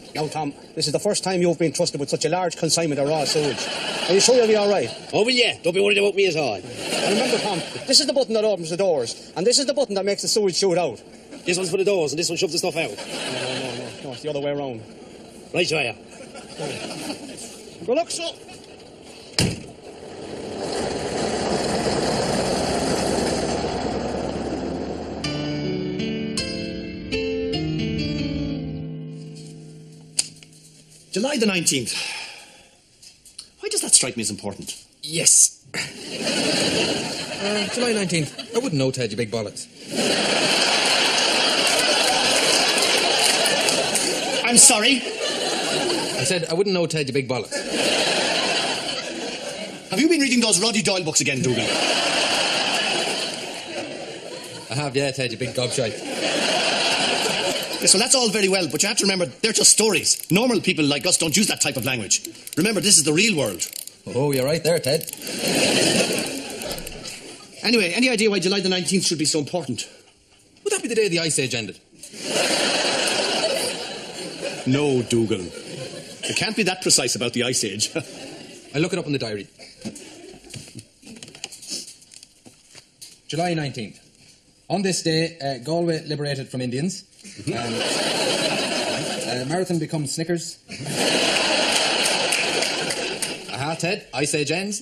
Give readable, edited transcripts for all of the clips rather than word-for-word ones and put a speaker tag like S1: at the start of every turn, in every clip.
S1: Now, Tom, this is the first time you've been trusted with such a large consignment of raw sewage. Are you sure you'll be all right?
S2: Oh, well, yeah. Don't be worried about me at all.
S1: And remember, Tom, this is the button that opens the doors, and this is the button that makes the sewage shoot out.
S2: This one's for the doors, and this one shoves the stuff out.
S1: No, it's the other way around.
S2: Right, Shia.
S1: Good luck, so.
S3: July the 19th. Why does that strike me as important?
S4: Yes. July 19th. I wouldn't know, Ted, you big bollocks.
S3: I'm sorry?
S4: I said I wouldn't know, Ted, you big bollocks.
S3: Have you been reading those Roddy Doyle books again, Dougal?
S4: I have, yeah, Ted, you big gobshite.
S3: Yes, well, that's all very well, but you have to remember, they're just stories. Normal people like us don't use that type of language. Remember, this is the real world.
S4: Oh, you're right there, Ted.
S3: Anyway, any idea why July the 19th should be so important?
S4: Would that be the day the Ice Age ended?
S3: No, Dougal. You can't be that precise about the Ice Age.
S4: I'll look it up in the diary. July 19th. On this day, Galway liberated from Indians. And Marathon becomes Snickers. Aha, Ted. Ice Age ends.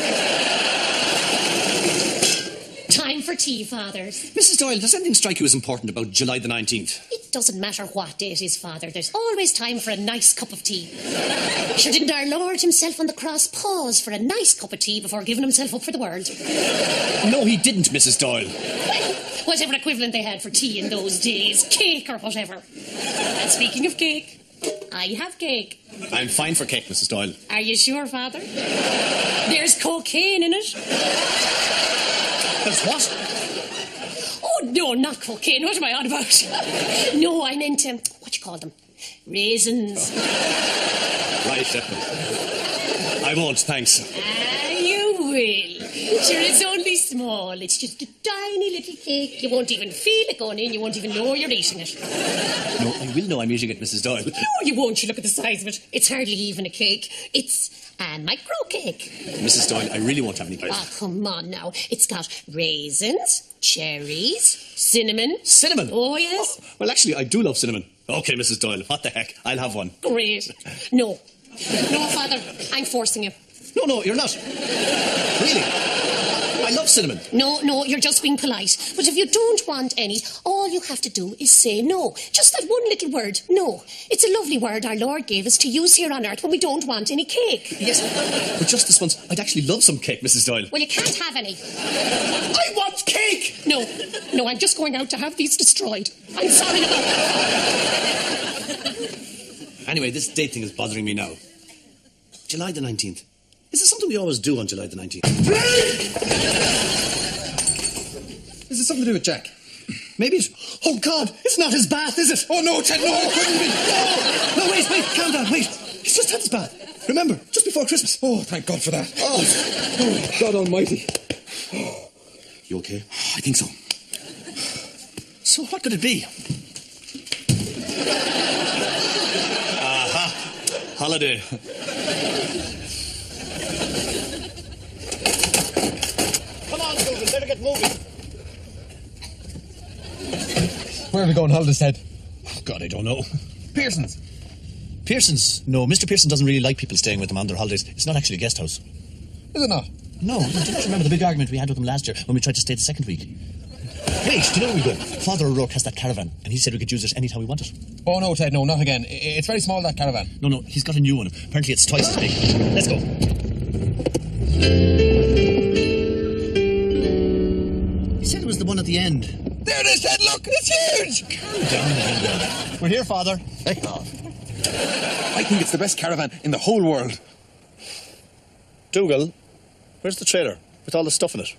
S5: Time for tea, fathers.
S3: Mrs. Doyle, does anything strike you as important about July the 19th?
S5: It doesn't matter what day it is, Father. There's always time for a nice cup of tea. Sure, didn't our Lord himself on the cross pause for a nice cup of tea before giving himself up for the world?
S3: No, he didn't, Mrs. Doyle.
S5: Well, whatever equivalent they had for tea in those days, cake or whatever. And speaking of cake, I have cake.
S3: I'm fine for cake, Mrs. Doyle.
S5: Are you sure, Father? There's cocaine in it.
S3: There's what?
S5: Oh, no, not cocaine. What am I on about? No, I meant, what you call them? Raisins.
S3: Right, Shepard. I won't, thanks.
S5: You will. Sure, it's only small. It's just a tiny little cake. You won't even feel it going in. You won't even know you're eating it.
S3: No, I will know I'm eating it, Mrs. Doyle.
S5: No, you won't. You look at the size of it. It's hardly even a cake. It's a micro cake.
S3: Mrs. Doyle, I really won't have any cake.
S5: Oh, come on now. It's got raisins, cherries, cinnamon.
S3: Cinnamon?
S5: Oh, yes.
S3: Oh, well, actually, I do love cinnamon. Okay, Mrs. Doyle, what the heck? I'll have one.
S5: Great. No. No, Father, I'm forcing you.
S3: No, you're not. Really? I love cinnamon.
S5: No, you're just being polite. But if you don't want any, all you have to do is say no. Just that one little word, no. It's a lovely word our Lord gave us to use here on earth when we don't want any cake.
S3: Yes, but just this once, I'd actually love some cake, Mrs. Doyle.
S5: Well, you can't have any.
S3: I want cake!
S5: No, I'm just going out to have these destroyed. I'm sorry about that.
S3: Anyway, this date thing is bothering me now. July the 19th. Is this something we always do on July the 19th?
S4: Is it something to do with Jack?
S3: Maybe it's... Oh, God, it's not his bath, is it? Oh, no, Ted, no, it couldn't be. No, wait, calm down, wait. He's just had his bath. Remember, just before Christmas.
S4: Oh, thank God for that.
S3: Oh,
S4: God almighty.
S3: You okay? I think so. So what could it be? Aha, holiday. Come on, Dougal, better get moving.
S4: Where are we going holidays, Ted?
S3: Oh, God, I don't know.
S4: Pearson's.
S3: Pearson's? No, Mr. Pearson doesn't really like people staying with him on their holidays. It's not actually a guest house.
S4: Is it not?
S3: No, don't you remember the big argument we had with him last year when we tried to stay the second week? Wait, do you know where we go? Father O'Rourke has that caravan, and he said we could use it anytime we wanted.
S4: Oh, no, Ted, no, not again. It's very small, that caravan.
S3: No, he's got a new one. Apparently it's twice as big. Let's go. He said it was the one at the end.
S4: There it is, Ted, look, it's huge!
S3: Calm down. We're here, Father.
S4: Heck off. I think it's the best caravan in the whole world.
S3: Dougal, where's the trailer with all the stuff in it?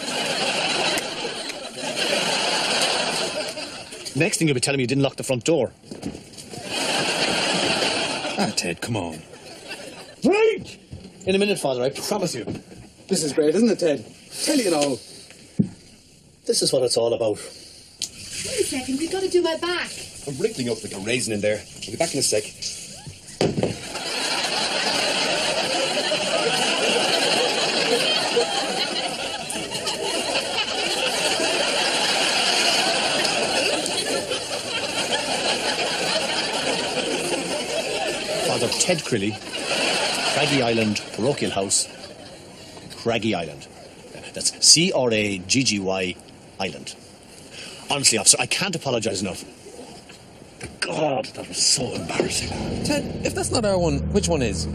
S3: Next thing you'll be telling me you didn't lock the front door.
S4: Ah, Ted, come on.
S3: Right! In a minute, Father, I promise you.
S4: This is great, isn't it, Ted? Tell you it all.
S3: This is what it's all about.
S6: Wait a second, we've got to do my back.
S4: I'm wrinkling up like a raisin in there. I'll be back in a sec.
S6: Father Ted Crilly, Craggy Island, Parochial House, Craggy Island. That's C-R-A-G-G-Y Island. Honestly, officer, I can't apologise enough. God, that was so embarrassing.
S4: Ted, if that's not our one, which one is?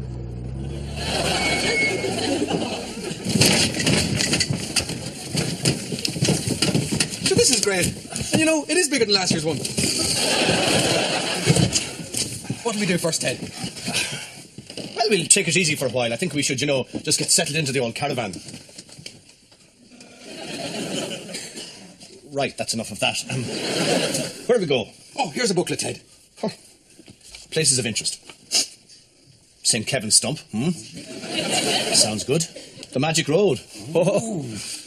S3: So this is great. And you know, it is bigger than last year's one. What do we do first, Ted?
S6: Well, we'll take it easy for a while. I think we should, just get settled into the old caravan. Right, that's enough of that. Where do we go?
S3: Oh, here's a booklet, Ted.
S6: Huh. Places of interest. St. Kevin's Stump. Sounds good. The Magic Road. Oh.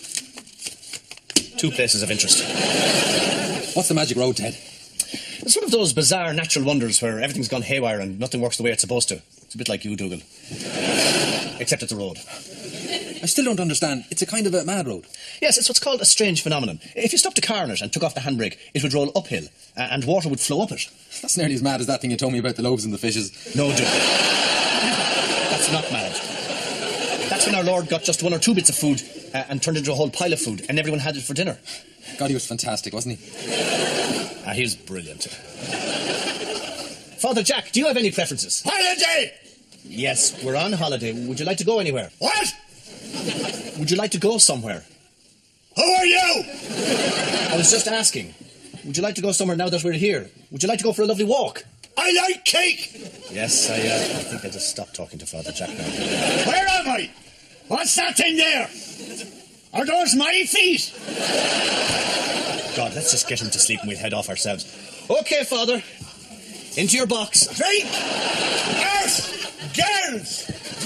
S6: 2 places of interest.
S3: What's the Magic Road, Ted?
S6: It's one of those bizarre natural wonders where everything's gone haywire and nothing works the way it's supposed to. It's a bit like you, Dougal. Except it's a road.
S3: I still don't understand. It's a kind of a mad road.
S6: Yes, it's what's called a strange phenomenon. If you stopped a car on it and took off the handbrake, it would roll uphill and water would flow up it.
S3: That's nearly as mad as that thing you told me about the loaves and the fishes.
S6: No, Dougal. That's not mad. That's when our Lord got just 1 or 2 bits of food and turned into a whole pile of food and everyone had it for dinner.
S3: God, he was fantastic, wasn't he?
S6: He was brilliant. Father Jack, do you have any preferences?
S2: Holiday!
S6: Yes, we're on holiday. Would you like to go anywhere?
S2: What?
S6: Would you like to go somewhere?
S2: Who are you?
S6: I was just asking. Would you like to go somewhere now that we're here? Would you like to go for a lovely walk?
S2: I like cake!
S6: Yes, I think I just stopped talking to Father Jack now.
S2: Where am I? What's that thing there? Are those my feet?
S6: God, let's just get him to sleep and we'll head off ourselves. Okay, Father. Into your box.
S2: Drink! Earth! Girls!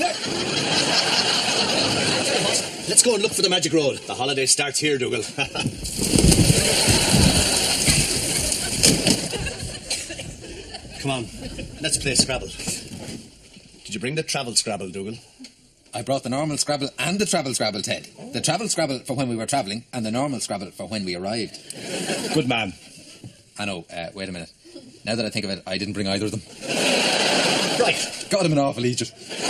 S6: Let's go and look for the Magic Road. The holiday starts here, Dougal. Come on, let's play Scrabble. Did you bring the travel Scrabble, Dougal?
S3: I brought the normal Scrabble and the travel Scrabble, Ted. The travel Scrabble for when we were travelling and the normal Scrabble for when we arrived.
S6: Good man.
S3: I know, wait a minute. Now that I think of it, I didn't bring either of them.
S6: Right.
S3: Got him an awful Egypt.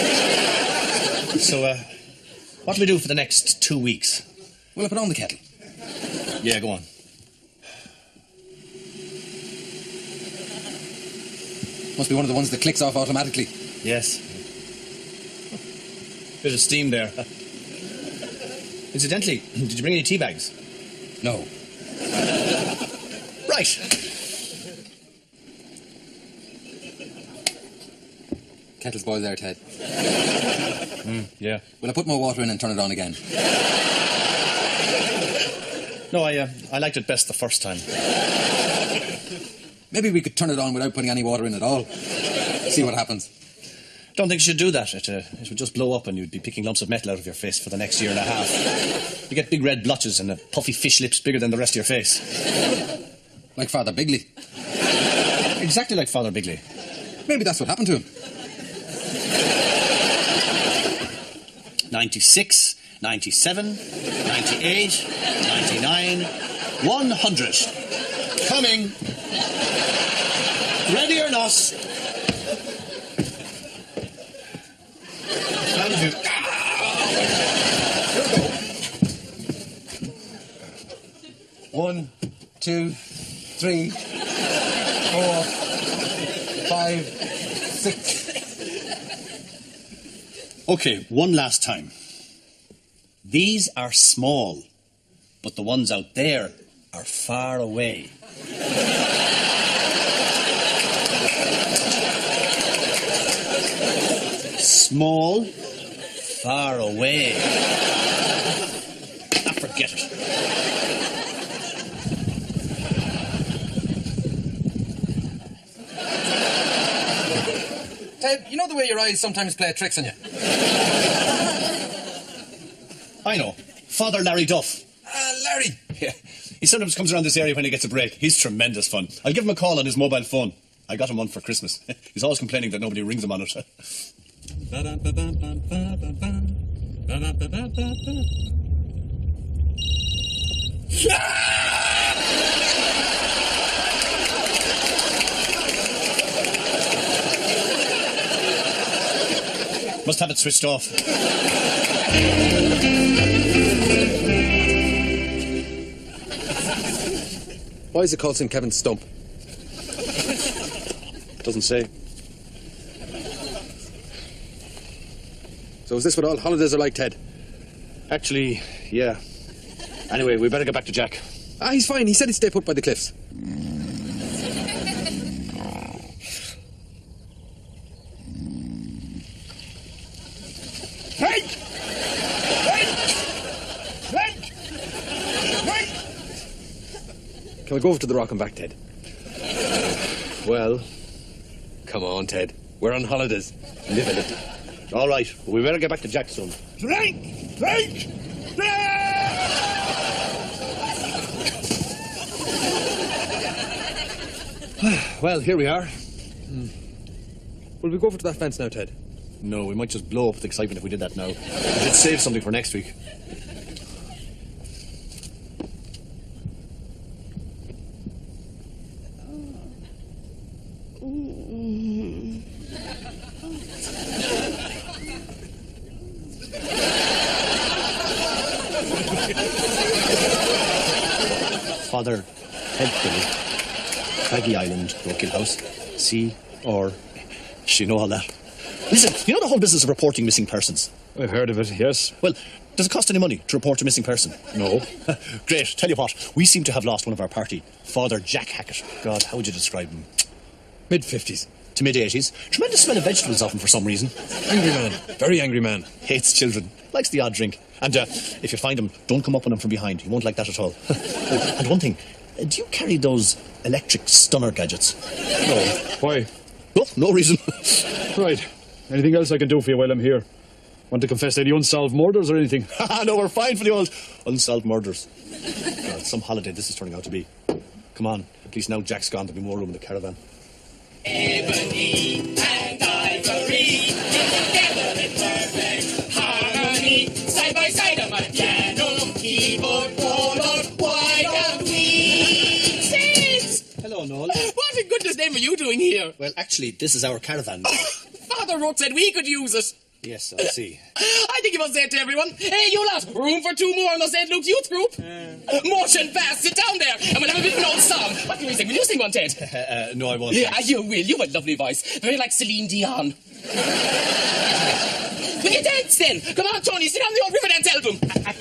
S6: So, what do we do for the next 2 weeks?
S3: Will I put on the kettle?
S6: Yeah, go on.
S3: Must be one of the ones that clicks off automatically.
S6: Yes. Bit of steam there. Incidentally, did you bring any tea bags?
S3: No.
S6: Right.
S3: Kettle's boiled there, Ted.
S6: Yeah.
S3: Will I put more water in and turn it on again?
S6: No, I liked it best the first time.
S3: Maybe we could turn it on without putting any water in at all. See what happens.
S6: Don't think you should do that. It would just blow up and you'd be picking lumps of metal out of your face for the next year and a half. You get big red blotches and puffy fish lips bigger than the rest of your face.
S3: Like Father Bigley.
S6: Exactly like Father Bigley.
S3: Maybe that's what happened to him.
S6: 96, 97, 98, 99, 100. Coming. Ready or not. Round 2.
S3: Here we go. 1, 2, 3, 4, 5, 6.
S6: Okay, one last time. These are small, but the ones out there are far away. Small, far away. Ah, forget it.
S3: Ted, you know the way your eyes sometimes play tricks on you?
S6: I know. Father Larry Duff.
S3: Larry.
S6: Yeah. He sometimes comes around this area when he gets a break. He's tremendous fun. I'll give him a call on his mobile phone. I got him one for Christmas. He's always complaining that nobody rings him on it. Must have it switched off.
S4: Why is it called St. Kevin's Stump?
S6: Doesn't say.
S4: So is this what all holidays are like, Ted?
S6: Actually, yeah. Anyway, we better get back to Jack.
S4: Ah, he's fine. He said he'd stay put by the cliffs.
S2: Frank!
S4: Can we go over to the rock and back, Ted? Well, come on, Ted. We're on holidays. Live in it.
S6: All right, we better get back to Jack soon.
S2: Frank!
S4: Well, here we are. Will we go over to that fence now, Ted?
S6: No, we might just blow up with excitement if we did that now. We should save something for next week. Father Headfield, Craggy Island, Rokill House, you know all that. Listen, you know the whole business of reporting missing persons?
S7: I've heard of it, yes.
S6: Well, does it cost any money to report a missing person?
S7: No.
S6: Great. Tell you what, we seem to have lost one of our party, Father Jack Hackett. God, how would you describe him?
S4: Mid-50s.
S6: To mid-80s. Tremendous smell of vegetables off him for some reason.
S4: Angry man. Very angry man.
S6: Hates children. Likes the odd drink. And if you find him, don't come up on him from behind. He won't like that at all. Oh, and one thing, do you carry those electric stunner gadgets?
S7: No. Why?
S6: Oh, no reason.
S7: Right. Anything else I can do for you while I'm here? Want to confess any unsolved murders or anything?
S6: No, we're fine for the old unsolved murders. God, some holiday this is turning out to be. Come on, at least now Jack's gone, there'll be more room in the caravan.
S8: Ebony and ivory, together in perfect harmony, side by side on my piano, keyboard, polo, why don't we sit?
S6: Hello, Noel.
S8: What in goodness name are you doing here?
S6: Well, actually, this is our caravan.
S8: Father Rook said we could use it.
S6: Yes, I see.
S8: I think you must say it to everyone. Hey, you lot, room for two more in the St. Luke's Youth Group? Motion fast, sit down there, and we'll have a bit of an old song. What can we sing? Will you sing one, Ted?
S6: No, I won't.
S8: Yeah, you will. You have a lovely voice. Very like Celine Dion. Will you dance then? Come on, Tony, sit on the old Riverdance album.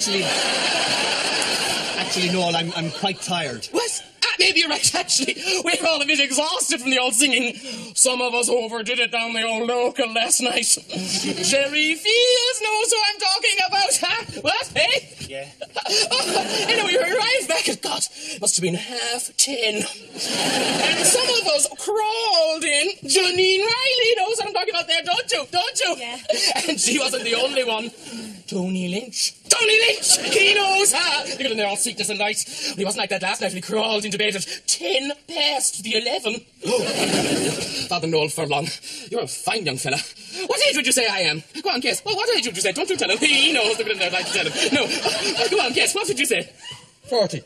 S6: Actually, Noel, I'm quite tired.
S8: What? Maybe you're right, actually. We're all a bit exhausted from the old singing. Some of us overdid it down the old local last night. Jerry Fields knows who I'm talking about, huh? What, hey?
S6: Yeah.
S8: Anyway, we arrived back at, God, must have been 10:30. And some of us crawled in. Janine Riley knows what I'm talking about there, don't you? Don't you?
S5: Yeah.
S8: And she wasn't the only one. Tony Lynch. Tony Lynch! He knows, huh? Look at him there, all sickness and light. But he wasn't like that last night when he crawled into bed at 11:10. Father Noel Furlong, you're a fine young fella. What age would you say I am? Go on, guess. Well, what age would you say? Don't you tell him. He knows. Look at him there, I'd like to tell him. No. Go on, guess. What would you say?
S7: 40.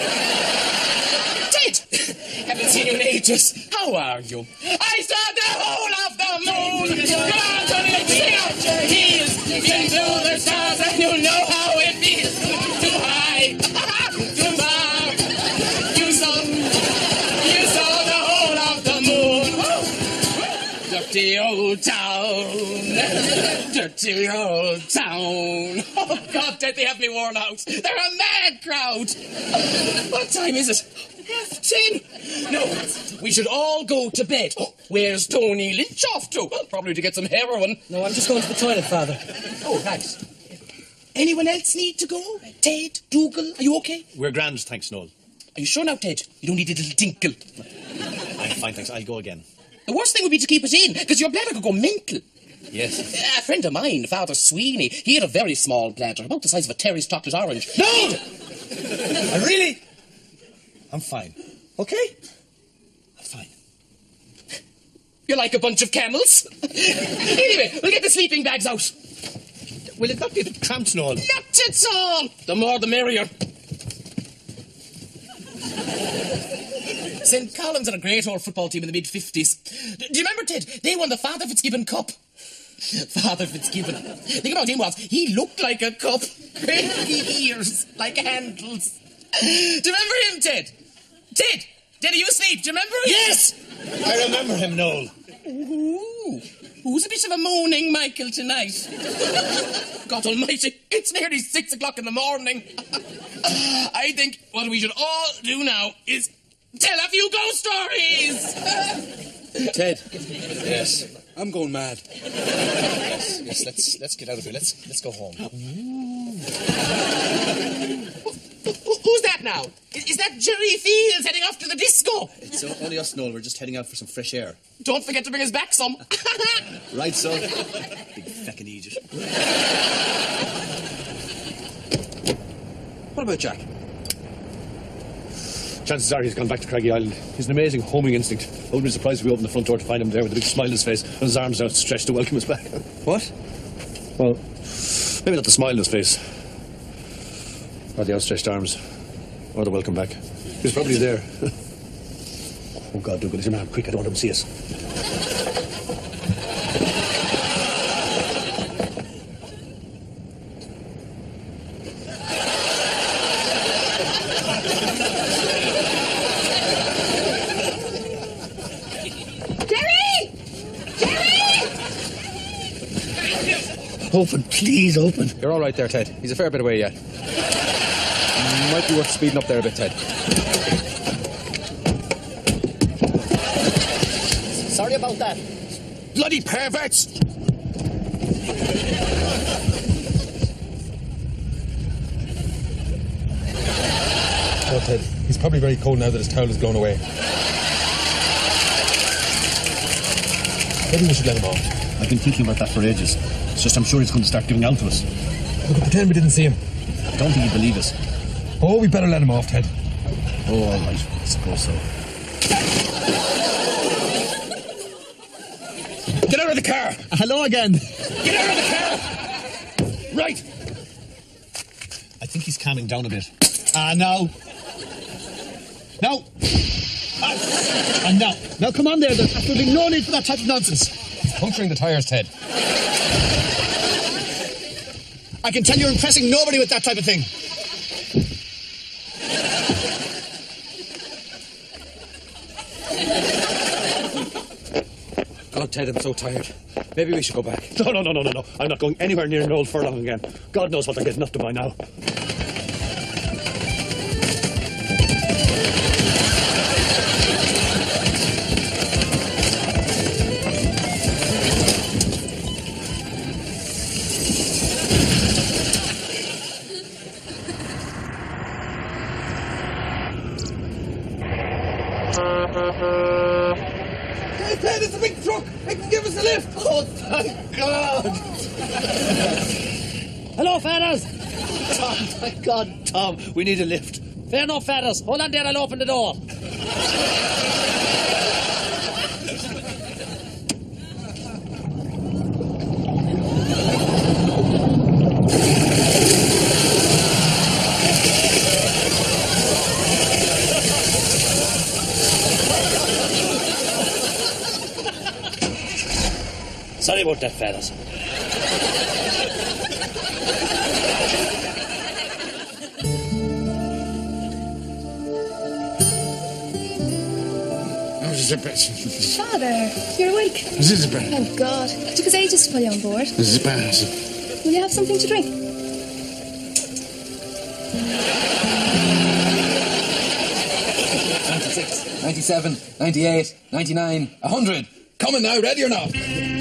S8: Ted! Haven't seen you in ages. How are you? I saw the whole of the moon! Come on, Tony, let's sing out your heels into the stars and you'll know how it feels. Too high, too far. You saw the whole of the moon. Dirty old town. Dirty old town. Oh, God, Ted, they have me worn out. They're a mad crowd. What time is it? 10:30. No, we should all go to bed. Oh, where's Tony Lynch off to? Probably to get some heroin.
S9: No, I'm just going to the toilet, Father.
S8: Oh, thanks. Anyone else need to go? Ted, Dougal, are you okay?
S6: We're grand, thanks, Noel.
S8: Are you sure now, Ted? You don't need a little tinkle.
S6: I'm fine, thanks. I'll go again.
S8: The worst thing would be to keep it in, because your bladder could go mental.
S6: Yes.
S8: A friend of mine, Father Sweeney, he had a very small bladder, about the size of a Terry's chocolate orange.
S6: No! Really? I'm fine. Okay? I'm fine.
S8: You're like a bunch of camels. Anyway, we'll get the sleeping bags out.
S6: Will it not be a bit cramped, Noel?
S8: Not at all. The more the merrier. St. Columns had a great old football team in the mid-50s. Do you remember, Ted? They won the Father Fitzgibbon Cup. Father Fitzgibbon. The thing about him was, he looked like a cup. Great big ears, like handles. Do you remember him, Ted? Ted, are you asleep? Do you remember him?
S6: Yes! I remember him, Noel.
S8: Ooh. Who's a bit of a moaning Michael tonight? God almighty, it's nearly 6 o'clock in the morning. I think what we should all do now is tell a few ghost stories.
S4: Ted.
S6: Yes.
S4: I'm going mad.
S6: Yes, let's get out of here. Let's go home.
S8: Who's that now? Is that Jerry Fields heading off to the disco?
S6: It's only us, Noel. We're just heading out for some fresh air.
S8: Don't forget to bring us back some.
S6: Right, son. Big feckin' idiot.
S4: What about Jack?
S6: Chances are he's gone back to Craggy Island. He's an amazing homing instinct. I wouldn't be surprised if we opened the front door to find him there with a big smile on his face and his arms outstretched to welcome us back.
S4: What?
S6: Well, maybe not the smile on his face, or the outstretched arms, or the welcome back. He's probably there. Oh, God, do good as your man. Quick, I don't want him to see us. Open, please, open.
S4: You're all right there, Ted. He's a fair bit away yet. Might be worth speeding up there a bit, Ted.
S6: Sorry about that.
S2: Bloody perverts!
S4: Oh, Ted. He's probably very cold now that his towel has blown away. Maybe we should let him off.
S6: I've been thinking about that for ages. It's just I'm sure he's going to start giving out to us.
S4: We could pretend we didn't see him.
S6: I don't think he'd believe us.
S4: Oh, we better let him off, Ted.
S6: Oh, all right. I suppose so.
S2: Get out of the car!
S6: Hello again.
S2: Get out of the car! Right!
S6: I think he's calming down a bit. No. No. And now. Now, come on there. There's absolutely no need for that type of nonsense.
S4: He's puncturing the tyres, Ted.
S6: I can tell you're impressing nobody with that type of thing.
S4: God, Ted, I'm so tired. Maybe we should go back.
S6: No. I'm not going anywhere near Noel Furlong again. God knows what they're getting up to by now.
S2: Ted, it's a big truck! It can give us a lift!
S6: Oh, thank God!
S9: Hello, fellas.
S6: Tom, thank God, Tom. We need a lift.
S9: Fair enough, fellas. Hold on there, I'll open the door.
S6: Sorry about that, fellas.
S10: Father, you're awake. Thank God. It took us ages to pull you on board. Will you have something to drink?
S8: 96, 97, 98, 99, 100. Coming now, ready or not?